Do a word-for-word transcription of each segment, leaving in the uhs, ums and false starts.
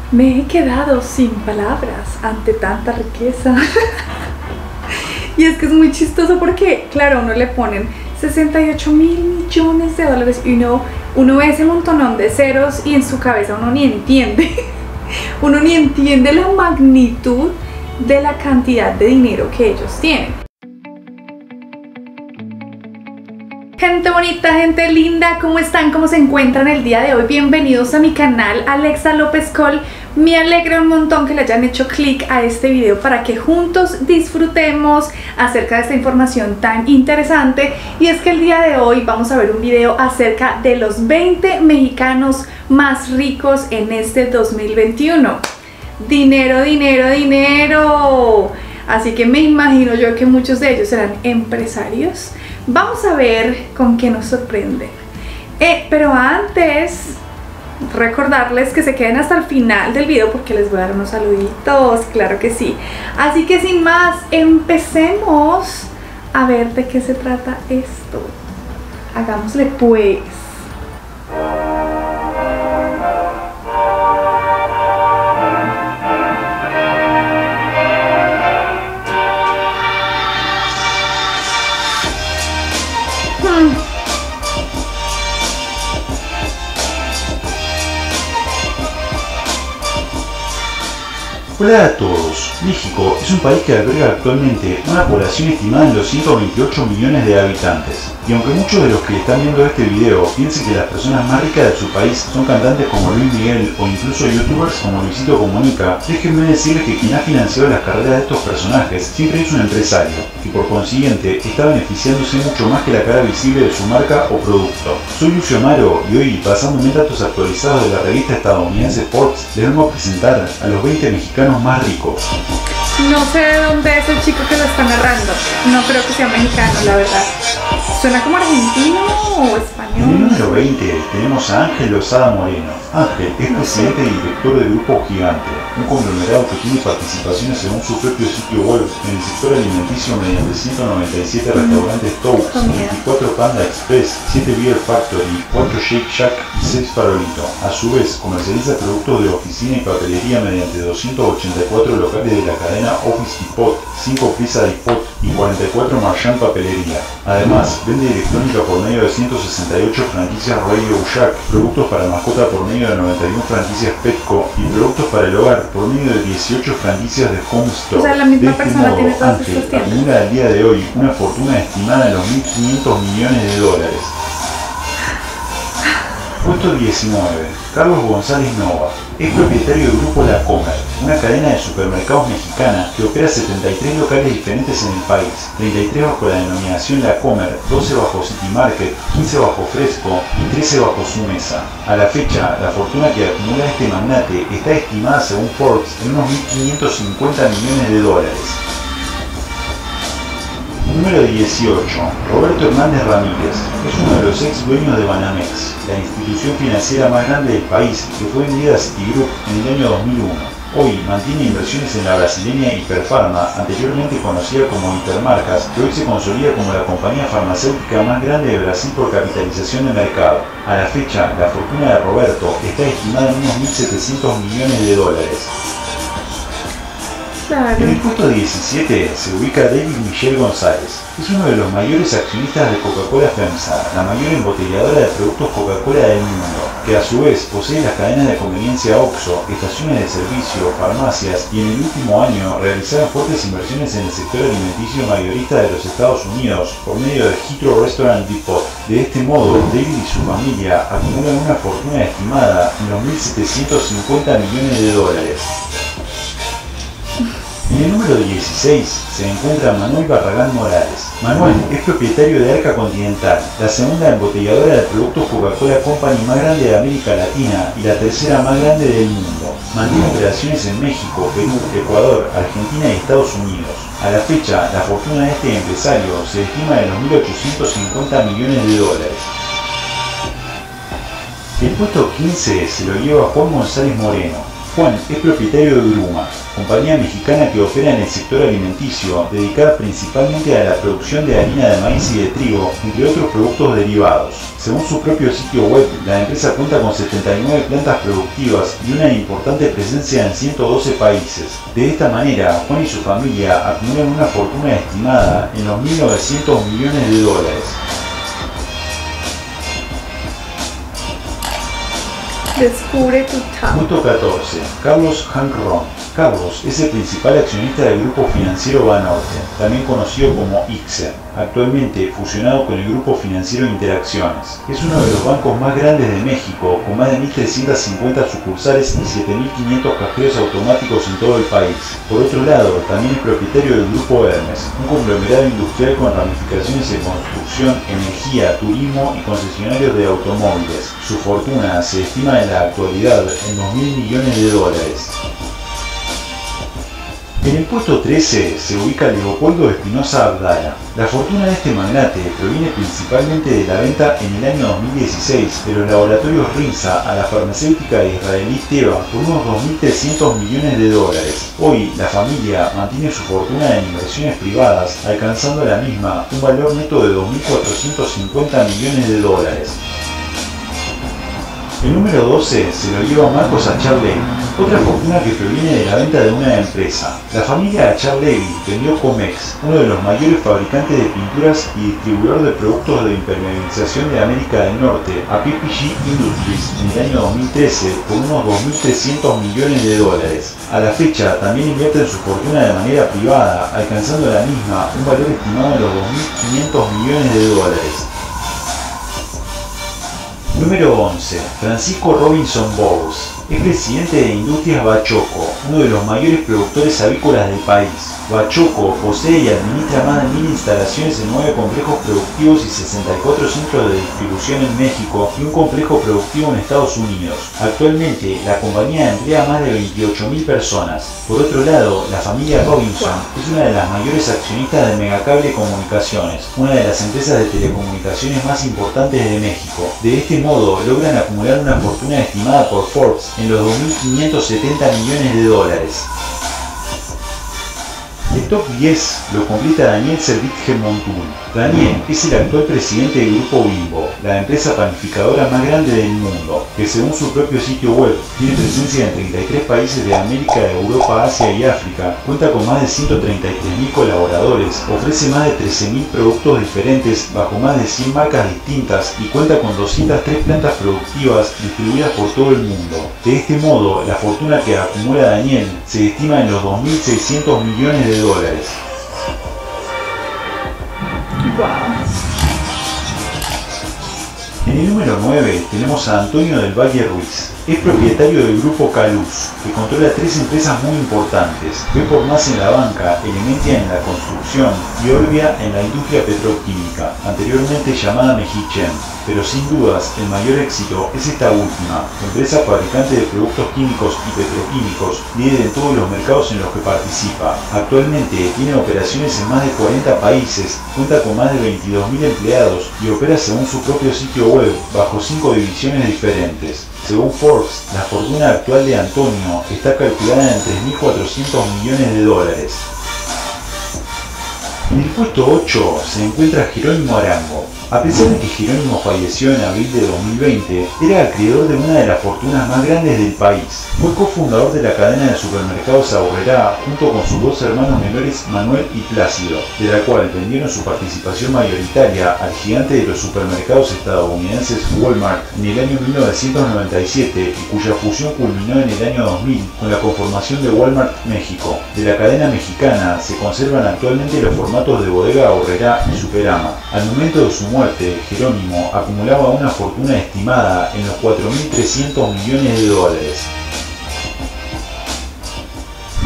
Me he quedado sin palabras ante tanta riqueza. Y es que es muy chistoso porque, claro, uno le ponen sesenta y ocho mil millones de dólares y uno, uno ve ese montonón de ceros y en su cabeza uno ni entiende. Uno ni entiende la magnitud de la cantidad de dinero que ellos tienen. Gente bonita, gente linda, ¿cómo están? ¿Cómo se encuentran el día de hoy? Bienvenidos a mi canal Alexa López Col. Me alegra un montón que le hayan hecho clic a este video para que juntos disfrutemos acerca de esta información tan interesante. Y es que el día de hoy vamos a ver un video acerca de los veinte mexicanos más ricos en este dos mil veintiuno. Dinero, dinero, dinero. Así que me imagino yo que muchos de ellos serán empresarios. Vamos a ver con qué nos sorprenden. Eh, pero antes, recordarles que se queden hasta el final del video porque les voy a dar unos saluditos, claro que sí. Así que sin más, empecemos a ver de qué se trata esto. Hagámosle pues. Hola a todos. México es un país que alberga actualmente una población estimada en los ciento veintiocho millones de habitantes. Y aunque muchos de los que están viendo este video piensen que las personas más ricas de su país son cantantes como Luis Miguel o incluso youtubers como Luisito Comunica, déjenme decirles que quien ha financiado las carreras de estos personajes siempre es un empresario, y por consiguiente está beneficiándose mucho más que la cara visible de su marca o producto. Soy Lucio Amaro y hoy, basándome en datos actualizados de la revista estadounidense Forbes, les vengo a presentar a los veinte mexicanos más ricos. No sé de dónde es el chico que lo está narrando. No creo que sea mexicano, la verdad. ¿Suena como argentino o español? En el número veinte tenemos a Ángel Lozada Moreno. Ángel es presidente y director del Grupo Gigante, un conglomerado que tiene participaciones según su propio sitio web en el sector alimenticio mediante ciento noventa y siete restaurantes Toast, veinticuatro Panda Express, siete Beer Factory, cuatro Shake Shack y seis Farolito. A su vez, comercializa productos de oficina y papelería mediante doscientos ochenta y cuatro locales de la cadena Office Depot, cinco Pizza Depot y cuarenta y cuatro Marchand Papelería. Además, vende electrónica por medio de ciento sesenta y ocho franquicias Radio Shack, productos para mascota por medio de noventa y una franquicias Petco y productos para el hogar por medio de dieciocho franquicias de Home Store. O sea, la misma de este persona modo, tiene todas Ángel estas tiendas. acumula al día de hoy una fortuna estimada en los mil quinientos millones de dólares. Puesto diecinueve. Carlos González Nova. Es propietario del Grupo La Comer, una cadena de supermercados mexicana que opera setenta y tres locales diferentes en el país, treinta y tres bajo la denominación La Comer, doce bajo City Market, quince bajo Fresco y trece bajo Su Mesa. A la fecha, la fortuna que acumula este magnate está estimada según Forbes en unos mil quinientos cincuenta millones de dólares. Número dieciocho. Roberto Hernández Ramírez. Es uno de los ex dueños de Banamex, la institución financiera más grande del país que fue vendida a Citigroup en el año dos mil uno. Hoy mantiene inversiones en la brasileña Hiperfarma, anteriormente conocida como Hipermarcas, que hoy se consolida como la compañía farmacéutica más grande de Brasil por capitalización de mercado. A la fecha, la fortuna de Roberto está estimada en unos mil setecientos millones de dólares. Claro. En el puesto diecisiete se ubica David Michel González. Es uno de los mayores accionistas de Coca-Cola FEMSA, la mayor embotelladora de productos Coca-Cola del mundo, que a su vez posee las cadenas de conveniencia Oxxo, estaciones de servicio, farmacias y en el último año realizaron fuertes inversiones en el sector alimenticio mayorista de los Estados Unidos por medio de Heathrow Restaurant Depot. De este modo, David y su familia acumulan una fortuna estimada en los mil setecientos cincuenta millones de dólares. En el número dieciséis se encuentra Manuel Barragán Morales. Manuel es propietario de Arca Continental, la segunda embotelladora de productos Coca-Cola Company más grande de América Latina y la tercera más grande del mundo. Mantiene operaciones en México, Perú, Ecuador, Argentina y Estados Unidos. A la fecha, la fortuna de este empresario se estima en los mil ochocientos cincuenta millones de dólares. El puesto quince se lo lleva Juan González Moreno. Juan es propietario de Gruma, compañía mexicana que opera en el sector alimenticio, dedicada principalmente a la producción de harina de maíz y de trigo, entre otros productos derivados. Según su propio sitio web, la empresa cuenta con setenta y nueve plantas productivas y una importante presencia en ciento doce países. De esta manera, Juan y su familia acumulan una fortuna estimada en los mil novecientos millones de dólares. Descubre tu top. Punto catorce. Carlos Hank Ron. Carlos es el principal accionista del grupo financiero Banorte, también conocido como I C S E, actualmente fusionado con el grupo financiero Interacciones. Es uno de los bancos más grandes de México, con más de mil trescientas cincuenta sucursales y siete mil quinientos cajeros automáticos en todo el país. Por otro lado, también es propietario del grupo Hermes, un conglomerado industrial con ramificaciones en construcción, energía, turismo y concesionarios de automóviles. Su fortuna se estima en la actualidad en dos mil millones de dólares. En el puesto trece se ubica Leopoldo Espinosa Abdala. La fortuna de este magnate proviene principalmente de la venta en el año dos mil dieciséis de los laboratorios Rinsa a la farmacéutica israelí Teva por unos dos mil trescientos millones de dólares. Hoy, la familia mantiene su fortuna en inversiones privadas, alcanzando la misma un valor neto de dos mil cuatrocientos cincuenta millones de dólares. El número doce se lo lleva Marcos Achar-Levi, otra fortuna que proviene de la venta de una empresa. La familia Achar-Levi vendió Comex, uno de los mayores fabricantes de pinturas y distribuidor de productos de impermeabilización de América del Norte, a P P G Industries en el año dos mil trece por unos dos mil trescientos millones de dólares. A la fecha también invierte en su fortuna de manera privada, alcanzando la misma un valor estimado de los dos mil quinientos millones de dólares. Número once. Francisco Robinson Bowles. Es presidente de Industrias Bachoco, uno de los mayores productores avícolas del país. Bachoco posee y administra más de mil instalaciones en nueve complejos productivos y sesenta y cuatro centros de distribución en México y un complejo productivo en Estados Unidos. Actualmente, la compañía emplea más de veintiocho mil personas. Por otro lado, la familia Robinson es una de las mayores accionistas de Megacable Comunicaciones, una de las empresas de telecomunicaciones más importantes de México. De este modo, logran acumular una fortuna estimada por Forbes en los dos mil quinientos setenta millones de dólares. El top diez lo completa Daniel Servitje Montún. Daniel es el actual presidente del Grupo Bimbo, la empresa panificadora más grande del mundo, que según su propio sitio web tiene presencia en treinta y tres países de América, Europa, Asia y África, cuenta con más de ciento treinta y tres mil colaboradores, ofrece más de trece mil productos diferentes bajo más de cien marcas distintas y cuenta con doscientas tres plantas productivas distribuidas por todo el mundo. De este modo, la fortuna que acumula Daniel se estima en los dos mil seiscientos millones de dólares. Wow. En el número nueve tenemos a Antonio del Valle Ruiz. Es propietario del grupo Caluz, que controla tres empresas muy importantes: B por Más en la banca, Elementia en la construcción y Orbia en la industria petroquímica, anteriormente llamada Mejichen. Pero sin dudas el mayor éxito es esta última, empresa fabricante de productos químicos y petroquímicos, líder en todos los mercados en los que participa. Actualmente tiene operaciones en más de cuarenta países, cuenta con más de veintidós mil empleados y opera según su propio sitio web bajo cinco divisiones diferentes. Según Forbes, la fortuna actual de Antonio está calculada en tres mil cuatrocientos millones de dólares. En el puesto ocho se encuentra Jerónimo Arango. A pesar de que Jerónimo falleció en abril de dos mil veinte, era acreedor de una de las fortunas más grandes del país. Fue cofundador de la cadena de supermercados Aurrerá junto con sus dos hermanos menores Manuel y Plácido, de la cual vendieron su participación mayoritaria al gigante de los supermercados estadounidenses Walmart en el año mil novecientos noventa y siete y cuya fusión culminó en el año dos mil con la conformación de Walmart México. De la cadena mexicana se conservan actualmente los formatos de Bodega Aurrerá y Superama. Al momento de su muerte, Jerónimo acumulaba una fortuna estimada en los cuatro mil trescientos millones de dólares.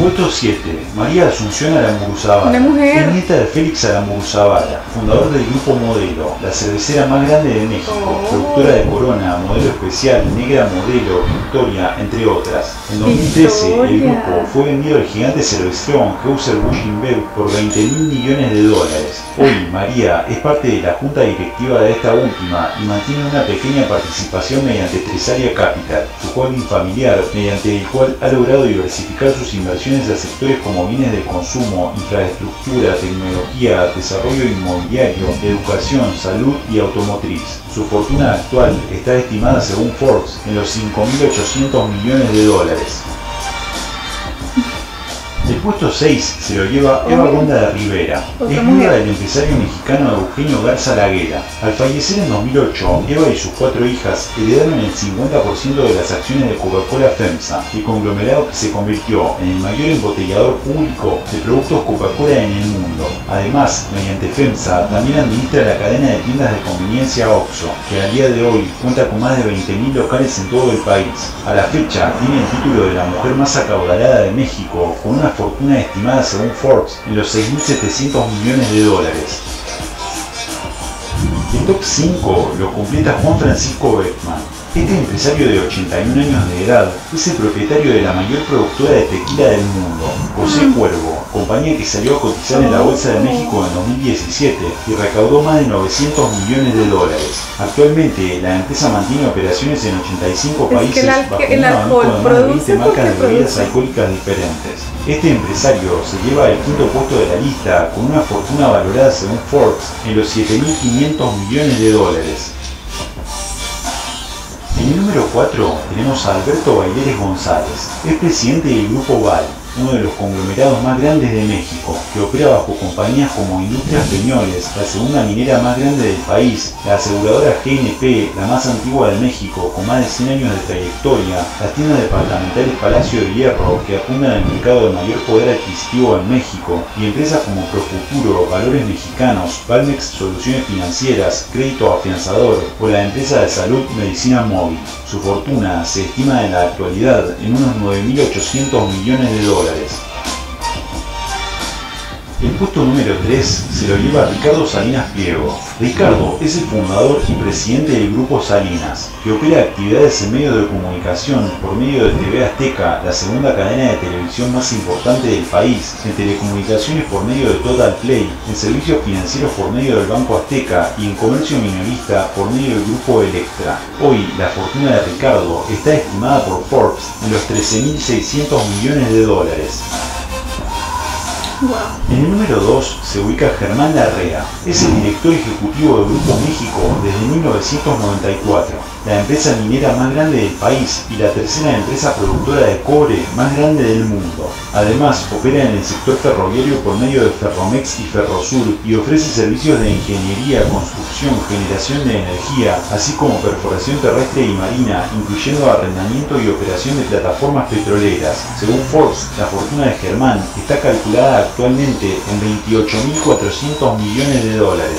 Puesto siete. María Asunción Aramburuzabala. Una mujer. Es nieta de Félix Aramburuzabala, fundador del Grupo Modelo, la cervecera más grande de México, Oh. productora de Corona, Modelo Especial, Negra Modelo, Victoria, entre otras. En dos mil trece, el Victoria. grupo fue vendido al gigante cervecero Anheuser-Busch InBev por veinte mil millones de dólares. Hoy, María es parte de la junta directiva de esta última y mantiene una pequeña participación mediante Tresalia Capital, su holding familiar, mediante el cual ha logrado diversificar sus inversiones a sectores como bienes de consumo, infraestructura, tecnología, desarrollo inmobiliario, educación, salud y automotriz. Su fortuna actual está estimada, según Forbes, en los cinco mil ochocientos millones de dólares. El puesto seis se lo lleva Eva Gonda de Rivera. Otra Es mujer. viuda del empresario mexicano Eugenio Garza Laguera. Al fallecer en dos mil ocho, Eva y sus cuatro hijas heredaron el cincuenta por ciento de las acciones de Coca-Cola FEMSA, el conglomerado que se convirtió en el mayor embotellador público de productos Coca-Cola en el mundo. Además, mediante FEMSA también administra la cadena de tiendas de conveniencia Oxxo, que al día de hoy cuenta con más de veinte mil locales en todo el país. A la fecha, tiene el título de la mujer más acaudalada de México, con una fortuna estimada, según Forbes, en los seis mil setecientos millones de dólares. El top cinco lo completa Juan Francisco Beckman. Este empresario de ochenta y un años de edad es el propietario de la mayor productora de tequila del mundo, José Cuervo, compañía que salió a cotizar en la Bolsa de México en dos mil diecisiete y recaudó más de novecientos millones de dólares. Actualmente, la empresa mantiene operaciones en ochenta y cinco Es que países el al- bajo el un abanico alcohol de más de produce veinte marcas de porque bebidas produce. alcohólicas diferentes. Este empresario se lleva el quinto puesto de la lista con una fortuna valorada, según Forbes, en los siete mil quinientos millones de dólares. En el número cuatro tenemos a Alberto Baileres González. Es presidente del Grupo Val, uno de los conglomerados más grandes de México, que opera bajo compañías como Industrias Peñoles, la segunda minera más grande del país, la aseguradora G N P, la más antigua de México, con más de cien años de trayectoria, las tiendas departamentales Palacio de Hierro, que apuntan al mercado de mayor poder adquisitivo en México, y empresas como Profuturo, Valores Mexicanos, Valmex Soluciones Financieras, Crédito Afianzador o la empresa de salud Medicina Móvil. Su fortuna se estima en la actualidad en unos nueve mil ochocientos millones de dólares. El puesto número tres se lo lleva Ricardo Salinas Pliego. Ricardo es el fundador y presidente del Grupo Salinas, que opera actividades en medios de comunicación por medio de T V Azteca, la segunda cadena de televisión más importante del país, en telecomunicaciones por medio de Total Play, en servicios financieros por medio del Banco Azteca y en comercio minorista por medio del Grupo Electra. Hoy, la fortuna de Ricardo está estimada por Forbes en los trece mil seiscientos millones de dólares. Wow. En el número dos se ubica Germán Larrea. Es el director ejecutivo del Grupo México desde mil novecientos noventa y cuatro, la empresa minera más grande del país y la tercera empresa productora de cobre más grande del mundo. Además, opera en el sector ferroviario por medio de Ferromex y Ferrosur y ofrece servicios de ingeniería, construcción, generación de energía, así como perforación terrestre y marina, incluyendo arrendamiento y operación de plataformas petroleras. Según Forbes, la fortuna de Germán está calculada actualmente en veintiocho mil cuatrocientos millones de dólares.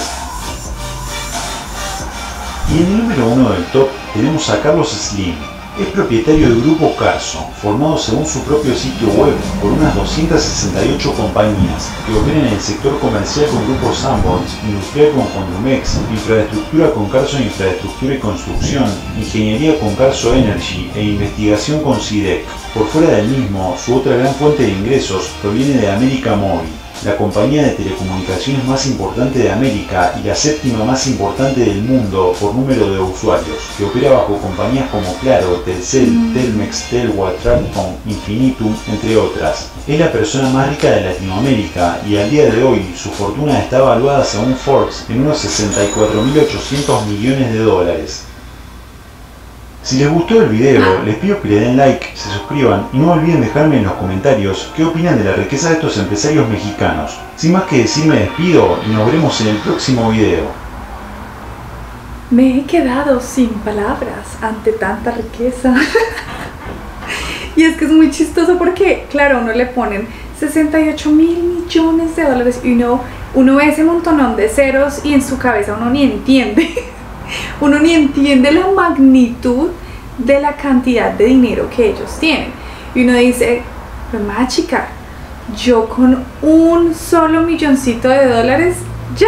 Y en el número uno del top tenemos a Carlos Slim. Es propietario del Grupo Carso, formado según su propio sitio web por unas doscientas sesenta y ocho compañías que operan en el sector comercial con Grupo Sanborns, industrial con Condumex, infraestructura con Carso Infraestructura y Construcción, ingeniería con Carso Energy e investigación con SIDEC. Por fuera del mismo, su otra gran fuente de ingresos proviene de América Móvil, la compañía de telecomunicaciones más importante de América y la séptima más importante del mundo por número de usuarios, que opera bajo compañías como Claro, Telcel, Telmex, Telwa, Tracton, Infinitum, entre otras. Es la persona más rica de Latinoamérica y al día de hoy su fortuna está evaluada, según Forbes, en unos sesenta y cuatro mil ochocientos millones de dólares. Si les gustó el video, les pido que le den like, se suscriban y no olviden dejarme en los comentarios qué opinan de la riqueza de estos empresarios mexicanos. Sin más que decir, me despido y nos veremos en el próximo video. Me he quedado sin palabras ante tanta riqueza. Y es que es muy chistoso porque, claro, a uno le ponen sesenta y ocho mil millones de dólares y uno, uno ve ese montonón de ceros y en su cabeza uno ni entiende. Uno ni entiende la magnitud de la cantidad de dinero que ellos tienen. Y uno dice, pues más chica, yo con un solo milloncito de dólares ya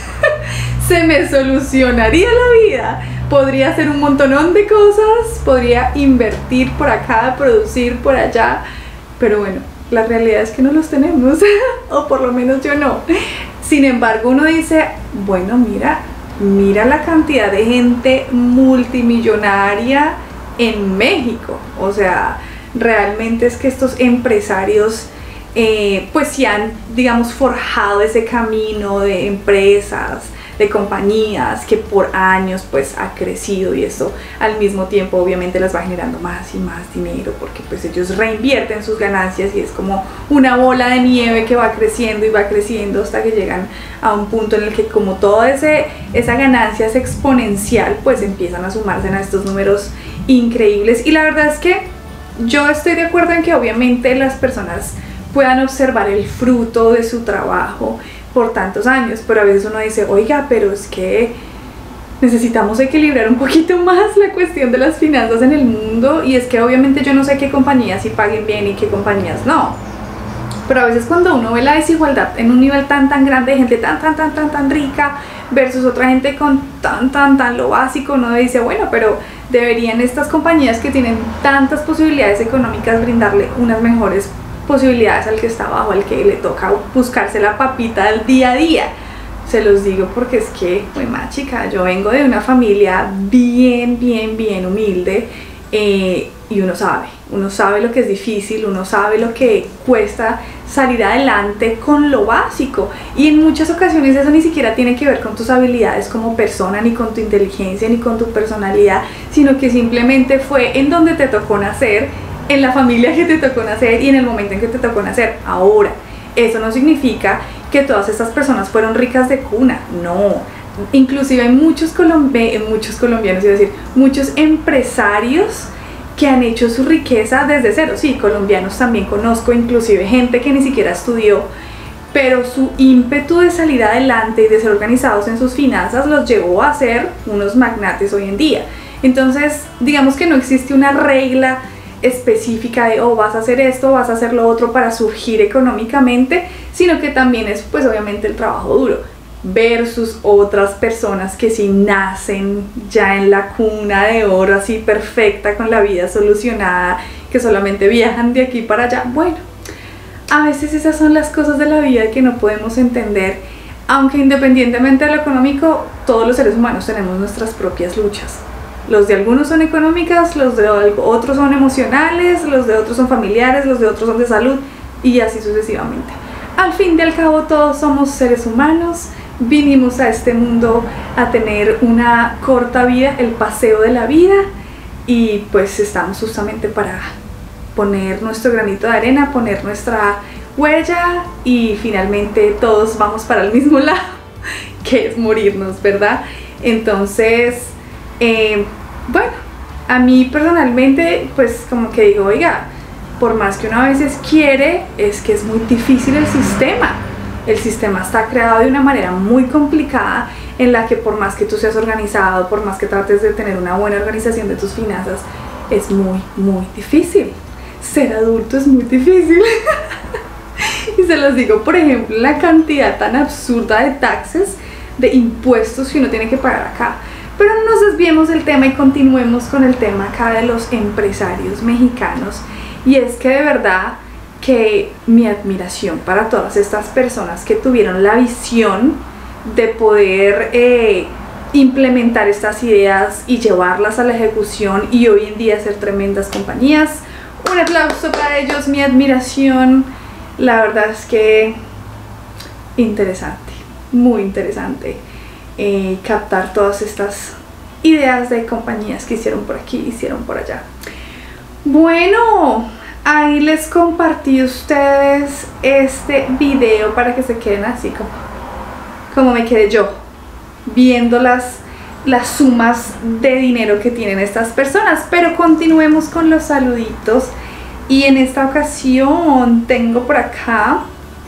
se me solucionaría la vida. Podría hacer un montonón de cosas, podría invertir por acá, producir por allá, pero bueno, la realidad es que no los tenemos, o por lo menos yo no. Sin embargo, uno dice, bueno, mira, mira la cantidad de gente multimillonaria en México. O sea, realmente es que estos empresarios eh, pues sí han, digamos, forjado ese camino de empresas, de compañías que por años pues ha crecido, y esto al mismo tiempo obviamente les va generando más y más dinero, porque pues ellos reinvierten sus ganancias y es como una bola de nieve que va creciendo y va creciendo hasta que llegan a un punto en el que, como toda ese, esa ganancia es exponencial, pues empiezan a sumarse a estos números increíbles. Y la verdad es que yo estoy de acuerdo en que obviamente las personas puedan observar el fruto de su trabajo por tantos años, pero a veces uno dice, oiga, pero es que necesitamos equilibrar un poquito más la cuestión de las finanzas en el mundo. Y es que obviamente yo no sé qué compañías sí paguen bien y qué compañías no, pero a veces cuando uno ve la desigualdad en un nivel tan tan grande de gente tan tan tan tan tan rica versus otra gente con tan tan tan lo básico, uno dice, bueno, pero deberían estas compañías que tienen tantas posibilidades económicas brindarle unas mejores posibilidades al que está abajo, al que le toca buscarse la papita del día a día. Se los digo porque es que, muy más chica, yo vengo de una familia bien, bien, bien humilde, eh, y uno sabe, uno sabe lo que es difícil, uno sabe lo que cuesta salir adelante con lo básico, y en muchas ocasiones eso ni siquiera tiene que ver con tus habilidades como persona, ni con tu inteligencia, ni con tu personalidad, sino que simplemente fue en donde te tocó nacer, en la familia que te tocó nacer y en el momento en que te tocó nacer. Ahora, eso no significa que todas estas personas fueron ricas de cuna, no. Inclusive hay muchos, colombi muchos colombianos, es decir, muchos empresarios que han hecho su riqueza desde cero. Sí, colombianos también conozco, inclusive gente que ni siquiera estudió, pero su ímpetu de salir adelante y de ser organizados en sus finanzas los llevó a ser unos magnates hoy en día. Entonces, digamos que no existe una regla específica de, oh, vas a hacer esto, vas a hacer lo otro para surgir económicamente, sino que también es pues obviamente el trabajo duro versus otras personas que sí nacen ya en la cuna de oro, así perfecta, con la vida solucionada, que solamente viajan de aquí para allá. Bueno, a veces esas son las cosas de la vida que no podemos entender, aunque independientemente de lo económico, todos los seres humanos tenemos nuestras propias luchas. Los de algunos son económicas, los de otros son emocionales, los de otros son familiares, los de otros son de salud, y así sucesivamente. Al fin y al cabo, todos somos seres humanos, vinimos a este mundo a tener una corta vida, el paseo de la vida, y pues estamos justamente para poner nuestro granito de arena, poner nuestra huella, y finalmente todos vamos para el mismo lado, que es morirnos, ¿verdad? Entonces, Eh, bueno, a mí personalmente pues como que digo, oiga, por más que uno a veces quiere, es que es muy difícil el sistema. El sistema está creado de una manera muy complicada, en la que por más que tú seas organizado, por más que trates de tener una buena organización de tus finanzas, es muy, muy difícil. Ser adulto es muy difícil. Y se los digo, por ejemplo, la cantidad tan absurda de taxes, de impuestos que uno tiene que pagar acá. Pero no nos desviemos del tema y continuemos con el tema acá de los empresarios mexicanos. Y es que de verdad que mi admiración para todas estas personas que tuvieron la visión de poder eh, implementar estas ideas y llevarlas a la ejecución, y hoy en día hacer tremendas compañías. Un aplauso para ellos, mi admiración. La verdad es que interesante, muy interesante. Eh, captar todas estas ideas de compañías que hicieron por aquí, hicieron por allá. Bueno, ahí les compartí a ustedes este video para que se queden así como, como me quedé yo, viendo las, las sumas de dinero que tienen estas personas. Pero continuemos con los saluditos, y en esta ocasión tengo por acá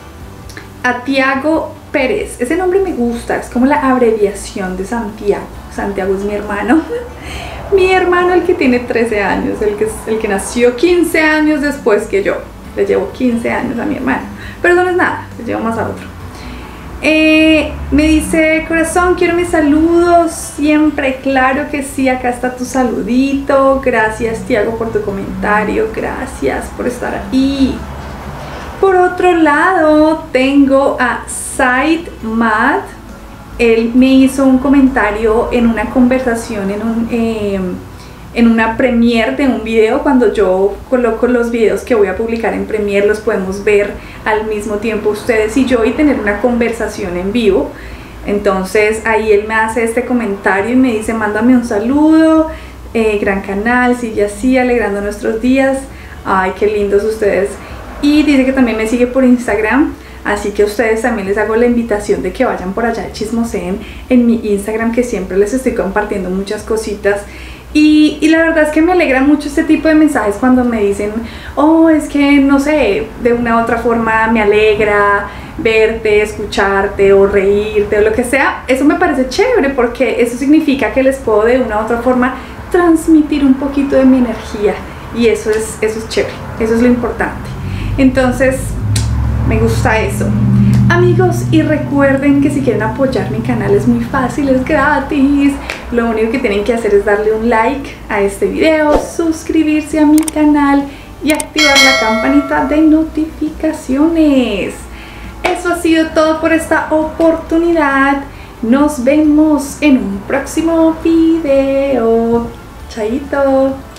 a Tiago Pérez. Ese nombre me gusta, es como la abreviación de Santiago. Santiago es mi hermano, mi hermano, el que tiene trece años, el que, el que nació quince años después que yo. le llevo quince años a mi hermano, pero eso no es nada, le llevo más a otro. Eh, me dice, corazón, quiero mis saludos siempre. Claro que sí, acá está tu saludito. Gracias, Tiago, por tu comentario. Gracias por estar ahí. Por otro lado, tengo a Said Mad. Él me hizo un comentario en una conversación, en un... Eh, en una Premiere de un video. Cuando yo coloco los videos que voy a publicar en Premiere, los podemos ver al mismo tiempo ustedes y yo y tener una conversación en vivo. Entonces ahí él me hace este comentario y me dice, mándame un saludo, eh, gran canal, sigue así, alegrando nuestros días. Ay, qué lindos ustedes. Y dice que también me sigue por Instagram, así que a ustedes también les hago la invitación de que vayan por allá y chismoseen en mi Instagram, que siempre les estoy compartiendo muchas cositas. Y, y la verdad es que me alegra mucho este tipo de mensajes cuando me dicen, oh, es que no sé, de una u otra forma me alegra verte, escucharte o reírte o lo que sea. Eso me parece chévere porque eso significa que les puedo de una u otra forma transmitir un poquito de mi energía, y eso es, eso es chévere, eso es lo importante. Entonces me gusta eso. Amigos, y recuerden que si quieren apoyar mi canal es muy fácil, es gratis. Lo único que tienen que hacer es darle un like a este video, suscribirse a mi canal y activar la campanita de notificaciones. Eso ha sido todo por esta oportunidad. Nos vemos en un próximo video. Chaito.